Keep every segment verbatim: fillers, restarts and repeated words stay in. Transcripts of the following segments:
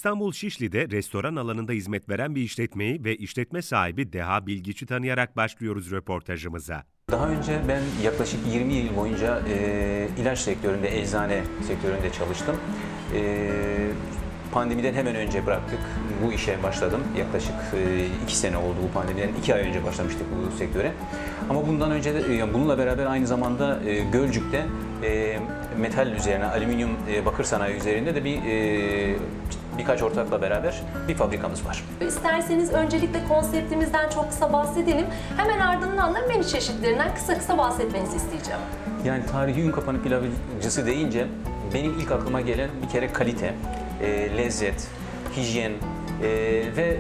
İstanbul Şişli'de restoran alanında hizmet veren bir işletmeyi ve işletme sahibi Deha Bilgiç'i tanıyarak başlıyoruz röportajımıza. Daha önce ben yaklaşık yirmi yıl boyunca e, ilaç sektöründe, eczane sektöründe çalıştım. E, pandemiden hemen önce bıraktık, bu işe başladım. Yaklaşık e, iki sene oldu bu pandemiden, iki ay önce başlamıştık bu sektöre. Ama bundan önce de, yani bununla beraber aynı zamanda e, Gölcük'te e, metal üzerine, alüminyum e, bakır sanayi üzerinde de bir e, birkaç ortakla beraber bir fabrikamız var. İsterseniz öncelikle konseptimizden çok kısa bahsedelim. Hemen ardından da menü çeşitlerinden kısa kısa bahsetmenizi isteyeceğim. Yani tarihi ün kapanı pilavcısı deyince benim ilk aklıma gelen bir kere kalite, e, lezzet, hijyen e, ve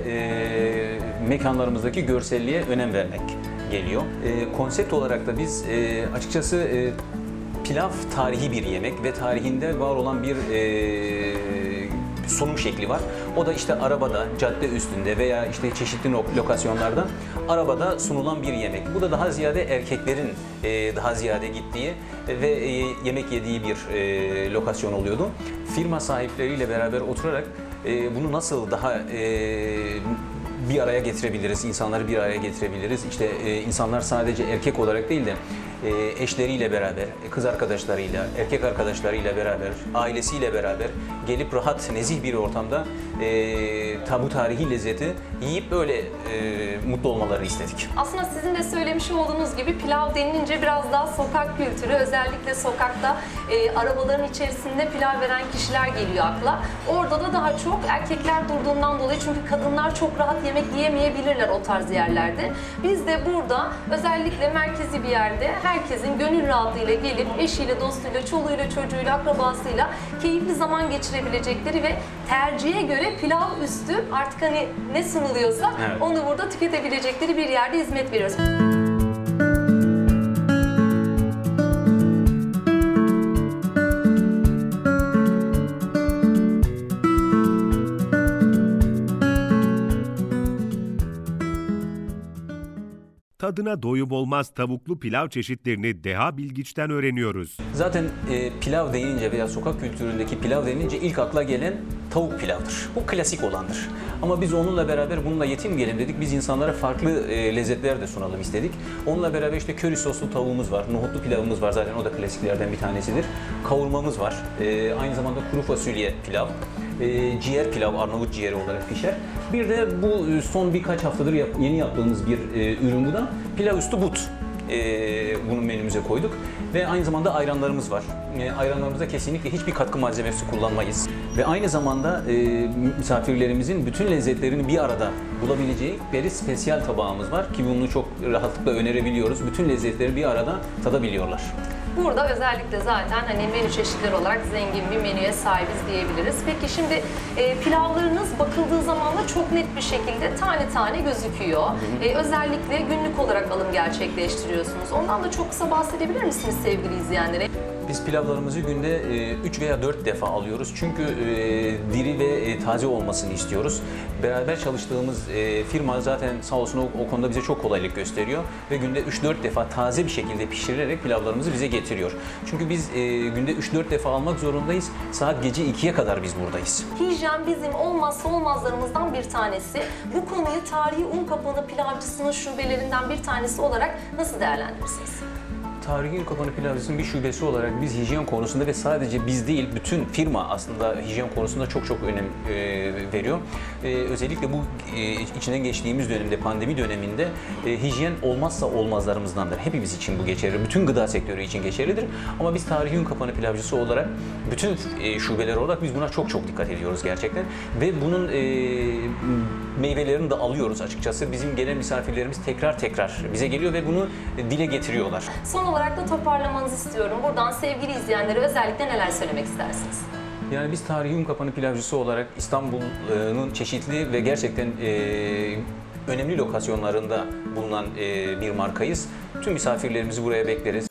e, mekanlarımızdaki görselliğe önem vermek geliyor. E, konsept olarak da biz e, açıkçası e, pilav tarihi bir yemek ve tarihinde var olan bir e, sunum şekli var. O da işte arabada, cadde üstünde veya işte çeşitli lokasyonlarda arabada sunulan bir yemek. Bu da daha ziyade erkeklerin e, daha ziyade gittiği ve e, yemek yediği bir e, lokasyon oluyordu. Firma sahipleriyle beraber oturarak e, bunu nasıl daha e, bir araya getirebiliriz, insanları bir araya getirebiliriz. İşte e, insanlar sadece erkek olarak değil de e, eşleriyle beraber, kız arkadaşlarıyla, erkek arkadaşlarıyla beraber, ailesiyle beraber gelip rahat, nezih bir ortamda e, tabu tarihi lezzeti yiyip böyle e, mutlu olmalarını istedik. Aslında sizin de söylemiş olduğunuz gibi pilav denilince biraz daha sokak kültürü, özellikle sokakta e, arabaların içerisinde pilav veren kişiler geliyor akla. Orada da daha çok erkekler durduğundan dolayı, çünkü kadınlar çok rahat yemek yiyemeyebilirler o tarz yerlerde. Biz de burada özellikle merkezi bir yerde herkesin gönül rahatlığıyla gelip eşiyle, dostuyla, çoluğuyla, çocuğuyla, akrabasıyla keyifli zaman geçirebilecekleri ve tercihe göre pilav üstü artık hani ne sunuluyorsa evet, onu burada tüketebilecekleri bir yerde hizmet veriyoruz. Tadına doyum olmaz tavuklu pilav çeşitlerini Deha Bilgiç'ten öğreniyoruz. Zaten e, pilav denince veya sokak kültüründeki pilav denince ilk akla gelen tavuk pilavdır. Bu klasik olandır. Ama biz onunla beraber bununla yetinmeyelim dedik. Biz insanlara farklı e, lezzetler de sunalım istedik. Onunla beraber işte köri soslu tavuğumuz var, nohutlu pilavımız var, zaten o da klasiklerden bir tanesidir. Kavurmamız var. E, aynı zamanda kuru fasulye pilav. E, ciğer pilav, Arnavut ciğeri olarak pişer. Bir de bu son birkaç haftadır yap, yeni yaptığımız bir e, ürün bu da. Pilav üstü but. E, bunu menümüze koyduk. Ve aynı zamanda ayranlarımız var. E, ayranlarımızda kesinlikle hiçbir katkı malzemesi kullanmayız. Ve aynı zamanda e, misafirlerimizin bütün lezzetlerini bir arada bulabileceği bir spesiyel tabağımız var. Ki bunu çok rahatlıkla önerebiliyoruz. Bütün lezzetleri bir arada tadabiliyorlar. Burada özellikle zaten hani menü çeşitleri olarak zengin bir menüye sahibiz diyebiliriz. Peki şimdi e, pilavlarınız bakıldığı zaman da çok net bir şekilde tane tane gözüküyor. Hı hı. E, özellikle günlük olarak alım gerçekleştiriyorsunuz. Ondan da çok kısa bahsedebilir misiniz sevgili izleyenlere? Biz pilavlarımızı günde üç veya dört defa alıyoruz. Çünkü e, diri ve e, taze olmasını istiyoruz. Beraber çalıştığımız e, firma zaten sağ olsun o, o konuda bize çok kolaylık gösteriyor. Ve günde üç dört defa taze bir şekilde pişirilerek pilavlarımızı bize getiriyor. Çünkü biz e, günde üç dört defa almak zorundayız. Saat gece ikiye kadar biz buradayız. Hijyen bizim olmazsa olmazlarımızdan bir tanesi. Bu konuyu tarihi Unkapanı pilavcısının şubelerinden bir tanesi olarak nasıl değerlendirirsiniz? Tarihi Unkapanı pilavcısının bir şubesi olarak biz hijyen konusunda ve sadece biz değil, bütün firma aslında hijyen konusunda çok çok önem e, veriyor. E, özellikle bu e, içinden geçtiğimiz dönemde, pandemi döneminde e, hijyen olmazsa olmazlarımızdandır. Hepimiz için bu geçerli, bütün gıda sektörü için geçerlidir. Ama biz Tarihi Unkapanı pilavcısı olarak, bütün e, şubeler olarak biz buna çok çok dikkat ediyoruz gerçekten. Ve bunun e, meyvelerini de alıyoruz açıkçası. Bizim gelen misafirlerimiz tekrar tekrar bize geliyor ve bunu dile getiriyorlar. Son olarak da toparlamanızı istiyorum. Buradan sevgili izleyenlere özellikle neler söylemek istersiniz? Yani biz Tarihi Unkapanı pilavcısı olarak İstanbul'un çeşitli ve gerçekten e, önemli lokasyonlarında bulunan e, bir markayız. Tüm misafirlerimizi buraya bekleriz.